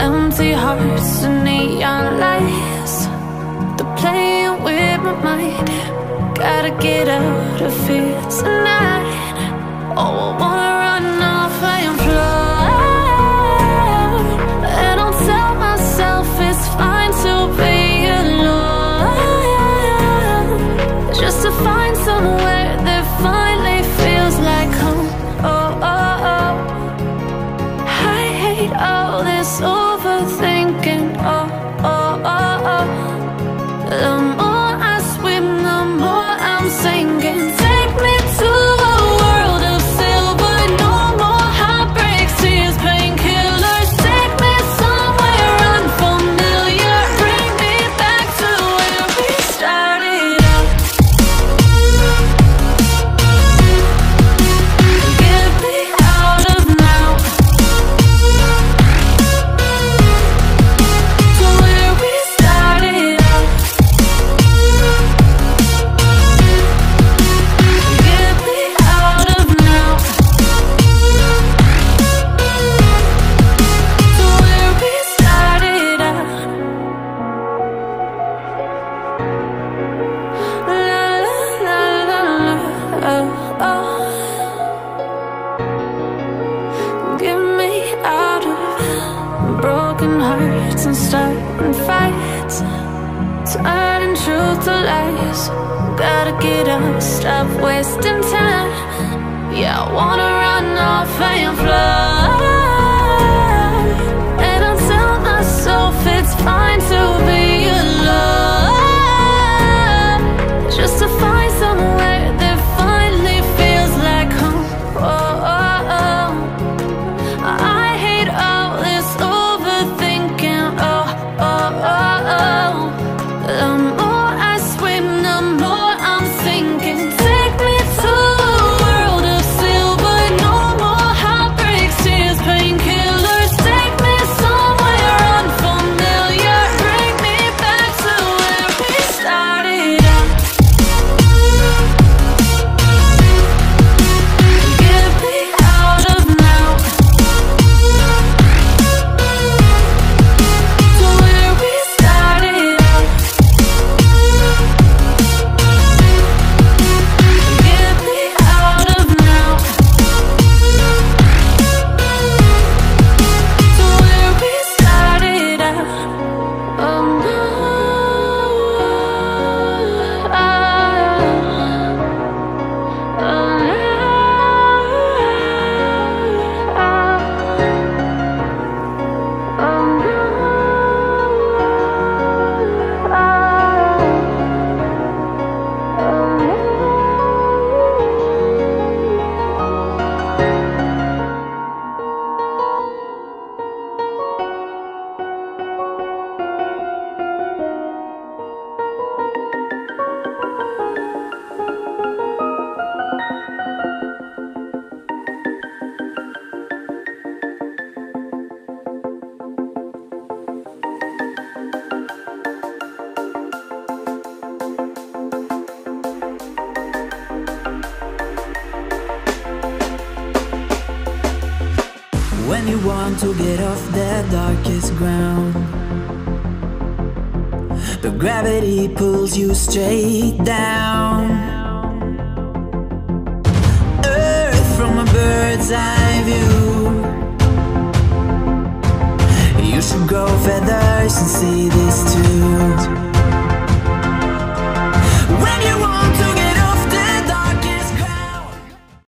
Empty hearts and neon lights, they're playing with my mind. Gotta get out of here tonight. Oh, I wanna run off and fly, and I'll tell myself it's fine to be alone, just to find somewhere that finally feels like home. Oh, oh, oh. I hate all this overthinking. Oh, oh, oh, oh. The more I swim, the more I'm sinking. Take me to a world of silver, no more heartbreaks, tears, painkillers. Take me somewhere unfamiliar, bring me back to where we started out. Get me out of now, to where we started out. Get me out of now, to where we started out. La la la la la, oh, oh. Get me out of broken hearts and starting fights, turning truth to lies. Gotta get up, stop wasting time. Yeah, I wanna run off and fly, and I'll tell myself it's fine to be alone, just to find somewhere that finally feels like home. Oh, oh, oh. I hate all this overthinking. Oh, oh, oh, oh. The more I swim, the more I'm sinking. Take me to a world of silver, no more heartbreaks, tears, painkillers. Take me somewhere unfamiliar, bring me back to where we started out. Get me out of now, to where we started out. Get me out of now, to where we started out. Oh no, oh When you want to get off the darkest ground, but gravity pulls you straight down. Earth from a bird's eye view. You should grow feathers and see this too.